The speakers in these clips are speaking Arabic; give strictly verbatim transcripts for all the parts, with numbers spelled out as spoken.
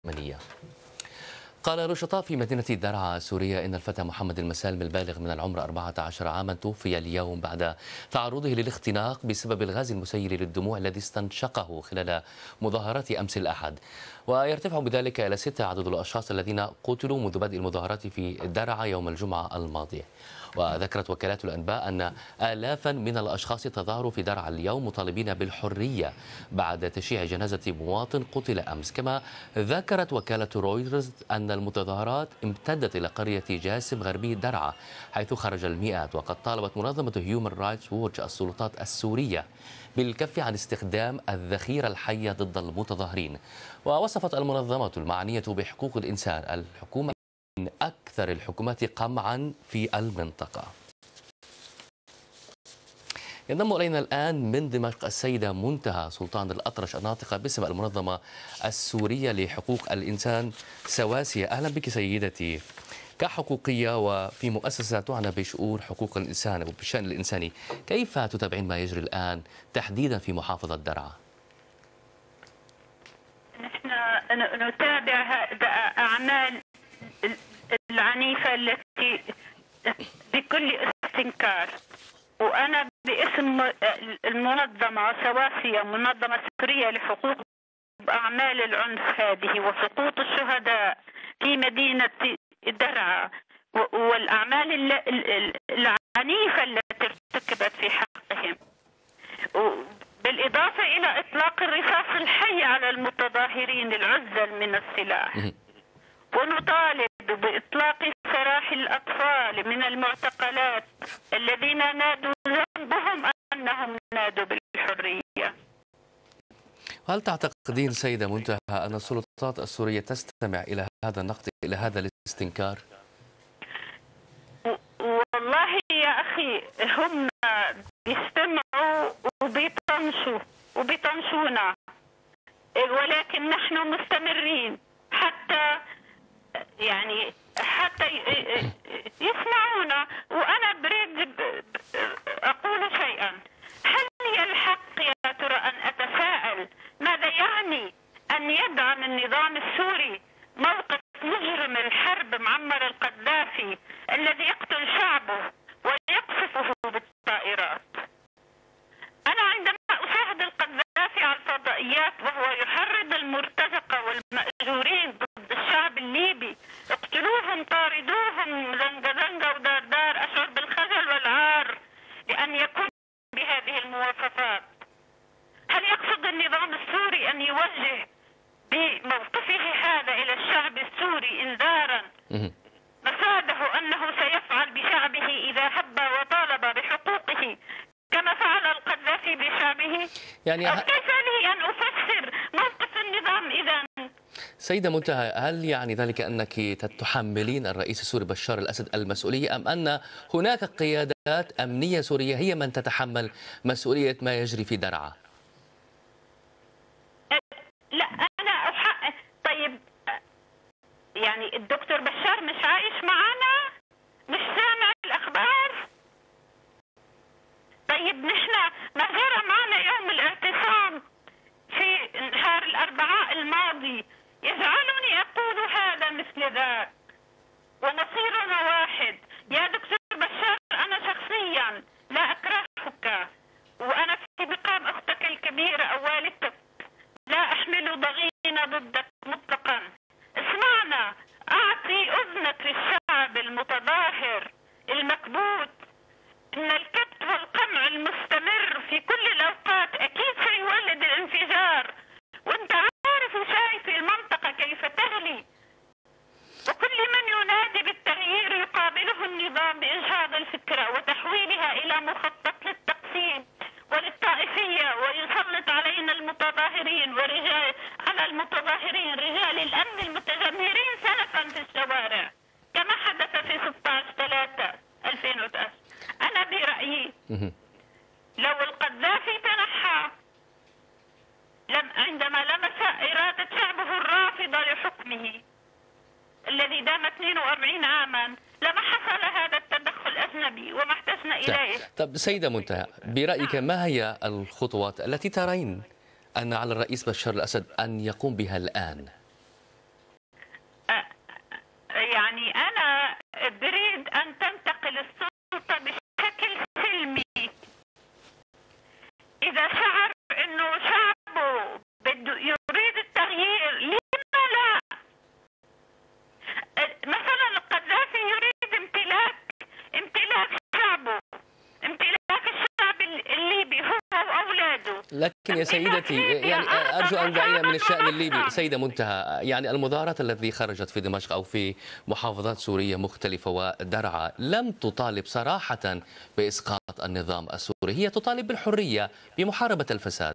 اليمنية. قال نشطاء في مدينة درعا السورية إن الفتى محمد المسالم البالغ من العمر أربعة عشر عاما توفي اليوم بعد تعرضه للاختناق بسبب الغاز المسيل للدموع الذي استنشقه خلال مظاهرات أمس الأحد، ويرتفع بذلك إلى ستة عدد الأشخاص الذين قتلوا منذ بدء المظاهرات في درعا يوم الجمعة الماضية. وذكرت وكالات الأنباء أن آلافا من الأشخاص تظاهروا في درعا اليوم مطالبين بالحرية بعد تشييع جنازة مواطن قتل أمس. كما ذكرت وكالة رويترز أن المتظاهرات امتدت إلى قرية جاسم غربي درعا حيث خرج المئات. وقد طالبت منظمة هيومن رايتس ووتش السلطات السورية بالكف عن استخدام الذخيرة الحية ضد المتظاهرين. ووصفت المنظمة المعنية بحقوق الإنسان الحكومة من أكثر الحكومات قمعا في المنطقة. ينضم إلينا الآن من دمشق السيدة منتهى سلطان الأطرش الناطقة باسم المنظمة السورية لحقوق الإنسان سواسية. أهلا بك سيدتي. كحقوقية وفي مؤسسة تعنى بشؤون حقوق الإنسان وبالشأن الإنساني، كيف تتابعين ما يجري الآن تحديدا في محافظة درعا؟ نحن نتابع أعمال العنيفة التي بكل استنكار، وأنا باسم المنظمة سواسية منظمة سورية لحقوق أعمال العنف هذه وسقوط الشهداء في مدينة درعا والأعمال العنيفة التي ارتكبت في حقهم، بالإضافة إلى إطلاق الرصاص الحي على المتظاهرين العزل من السلاح. ونطالب بإطلاق سراح الأطفال من المعتقلات الذين نادوا ذنبهم أنهم نادوا بالحرية. هل تعتقدين سيدة منتهى أن السلطات السورية تستمع إلى هذا النقد، إلى هذا الاستنكار؟ والله يا أخي هم بيستمعوا وبيطنشوا وبيطنشونا، ولكن نحن مستمرين حتى يعني حتى يسمعونا. وأنا بريد أقول شيئا، هل لي الحق يا ترى أن أتساءل ماذا يعني أن يدعم النظام السوري موقف مجرم الحرب معمر القذافي الذي يقتل شعبه ويقصفه بالطائرات؟ أنا عندما أشاهد القذافي على الفضائيات وهو يحرض المرتزقة والمأجورين ضد الشعب الليبي، اقتلوهم طاردوهم زنقة زنقة ودار دار، أشعر بالخجل والعار لأن يكون بهذه المواصفات. هل يقصد النظام السوري أن يوجه بموقفه هذا إلى الشعب السوري إنذارا مفاده أنه سيفعل بشعبه إذا هب وطالب بحقوقه كما فعل القذافي بشعبه؟ يعني ه... كيف لي أن أفسر موقف النظام إذا؟ سيدة منتهى، هل يعني ذلك أنك تحملين الرئيس السوري بشار الأسد المسؤولية، أم أن هناك قيادات أمنية سورية هي من تتحمل مسؤولية ما يجري في درعا؟ لا أنا أحق... طيب يعني الدكتور بشار مش عايش معنا؟ مش سامع الأخبار؟ طيب نحن ما جرى معنا يوم الاعتصام في نهار الأربعاء الماضي يجعلني أقول هذا مثل ذاك، ومصيرنا واحد. يا دكتور بشار أنا شخصيا لا أكرهك، وأنا في مقام أختك الكبيرة أو والدتك لا أحمل ضغينة ضدك مطلقا. اسمعنا، أعطي أذنك للشعب المتظاهر المكبوت. إن الكبت والقمع المستمر في كل الأوقات أكيد سيولد الانفجار، وأنت عارف وشايف المنطقة كيف تغلي، وكل من ينادي بالتغيير يقابله النظام بإجهاض الفكرة وتحويلها إلى مخطط للتقسيم وللطائفية، ويسلط علينا المتظاهرين ورجال على المتظاهرين رجال الأمن المتجمهرين سلفا في الشوارع كما حدث في ستة عشر ثلاثة ألفين وتسعة. أنا برأيي لو القذافي تنحى لم عندما لمس إرادة شعبه الرافضة لحكمه الذي دام اثنين وأربعين عاما لما حصل هذا التدخل الأجنبي وما احتجنا إليه. طب سيدة منتهى، برأيك ما هي الخطوات التي ترين أن على الرئيس بشار الأسد أن يقوم بها الآن؟ لكن يا سيدتي يعني أرجو أن دعينا من الشأن الليبي. سيدة منتهى، يعني المظاهرات التي خرجت في دمشق أو في محافظات سورية مختلفة ودرعا لم تطالب صراحة بإسقاط النظام السوري، هي تطالب بالحرية بمحاربة الفساد.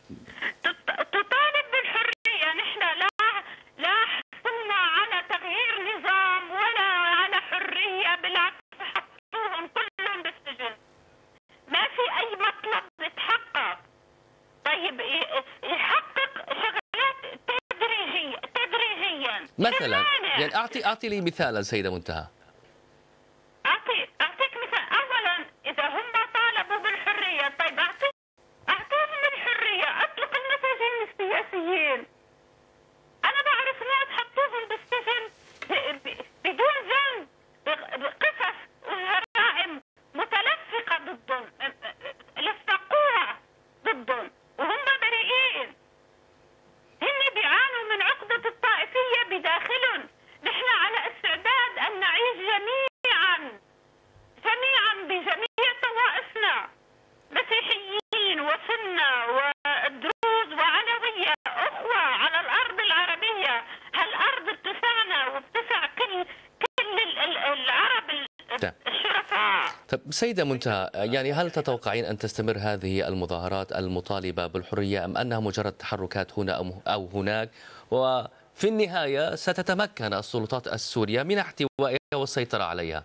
تطالب بالحرية. نحن لا لا حصلنا على تغيير نظام ولا على حرية، بالعكس حطوهم كلهم بالسجن. ما في أي مطلب يتحقق. طيب يحقق شغلات تدريجيا تدريجيا مثلا يعني أعطي أعطي لي مثالا سيدة منتهى. أعطي أعطيك مثال. أولا إذا هم طالبوا بالحرية، طيب أعطي أعطوهم الحرية، أطلق المساجين السياسيين. أنا بعرف ناس حطوهم بالسجن بدون ذنب بقصص وجرائم متلفقة ضدهم، لفقوها ضدهم وهم بريئين. هن بيعانوا من عقدة الطائفية بداخلهم. نحن على استعداد أن نعيش جميعا جميعا بجميع طوائفنا، مسيحيين وسنة ودروز وعلوية، أخوة على الأرض العربية. هالأرض بتسعنا وبتسع كل كل العرب الشرفاء. طيب سيدة منتهى، يعني هل تتوقعين أن تستمر هذه المظاهرات المطالبة بالحرية أم أنها مجرد تحركات هنا أو هناك، وفي النهاية ستتمكن السلطات السورية من احتوائها والسيطرة عليها؟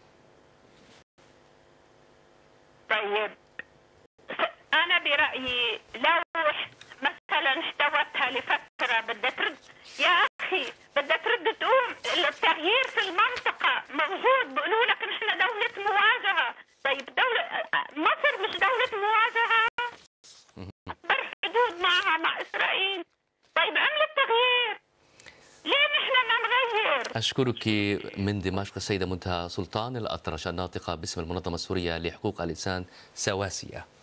طيب أنا برأيي لو مثلا احتوتها لفترة بدها ترد، يا أخي بدها ترد تقوم. التغيير في المنطقة موجود، بيقولوا لك نحن دولة مواجهة. طيب دولة مصر مش دولة مواجهة؟ أكبر حدود معها مع إسرائيل. طيب عملت تغيير، ليه نحن ما نغير؟ أشكرك من دمشق السيدة منتهى سلطان الأطرش، الناطقة باسم المنظمة السورية لحقوق الإنسان سواسية.